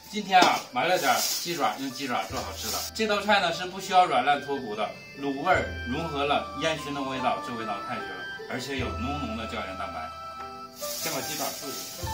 今天啊，买了点鸡爪，用鸡爪做好吃的。这道菜呢是不需要软烂脱骨的，卤味融合了烟熏的味道，这味道太绝了，而且有浓浓的胶原蛋白。先把鸡爪处理。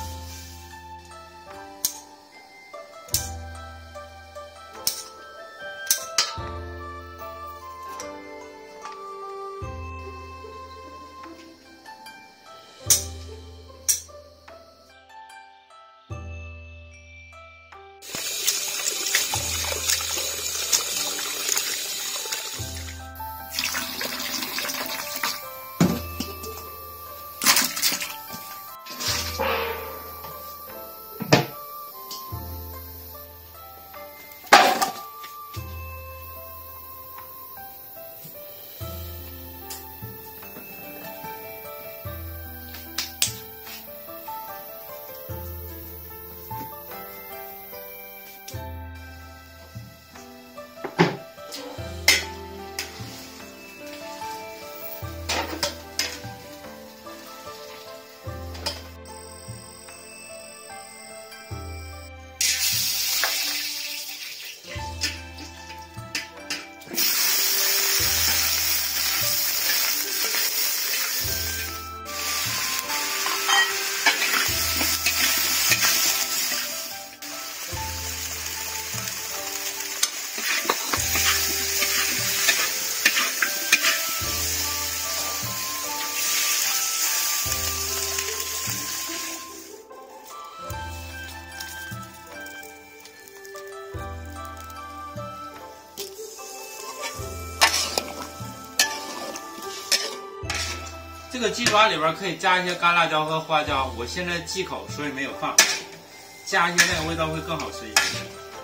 这个鸡爪里边可以加一些干辣椒和花椒，我现在忌口，所以没有放，加一些那个味道会更好吃一些。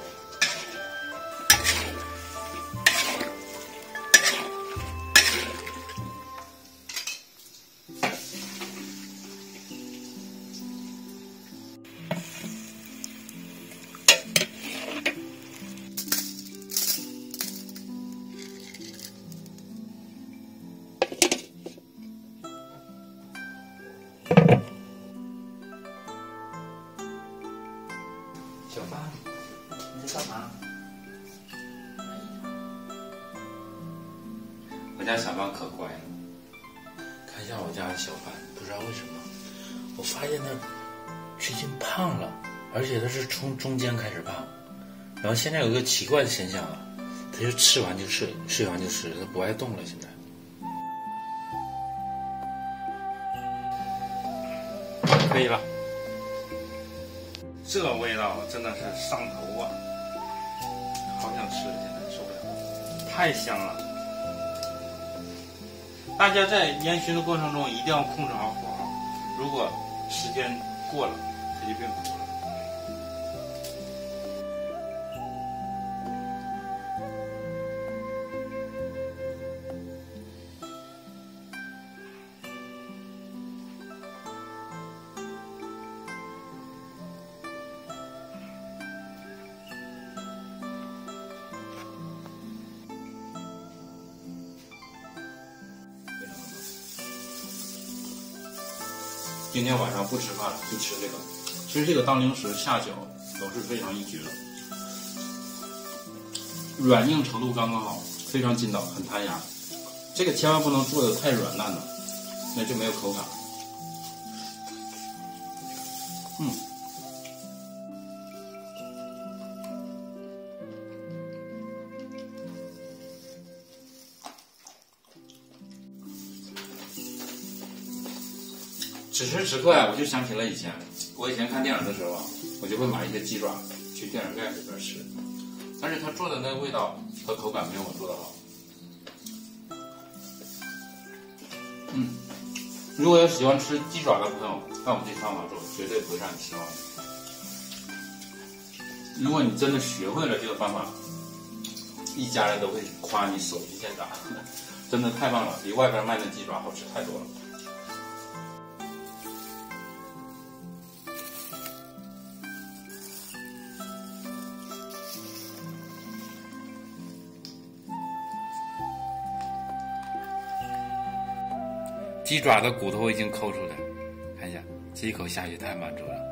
小范，你在干嘛？我家小范可乖了。 看一下我家的小范，不知道为什么，我发现他最近胖了，而且他是从中间开始胖，然后现在有一个奇怪的现象啊，他就吃完就睡，睡完就吃，他不爱动了。现在可以了。这味道真的是上头啊！好想吃，现在受不了，太香了。大家在烟熏的过程中一定要控制好火候，如果时间过了，它就变苦了。今天晚上不吃饭了，就吃这个。其实这个当零食下酒都是非常一绝的，软硬程度刚刚好，非常筋道，很弹牙。这个千万不能做的太软烂了，那就没有口感。此时此刻呀，我就想起了以前，我以前看电影的时候啊，我就会买一些鸡爪去电影院里边吃，但是他做的那个味道和口感没有我做的好。如果有喜欢吃鸡爪的朋友，按我这方法做，绝对不会让你失望的。如果你真的学会了这个方法，一家人都会夸你手艺见长，真的太棒了，比外边卖的鸡爪好吃太多了。 鸡爪的骨头已经抠出来，看一下，这一口下去太满足了。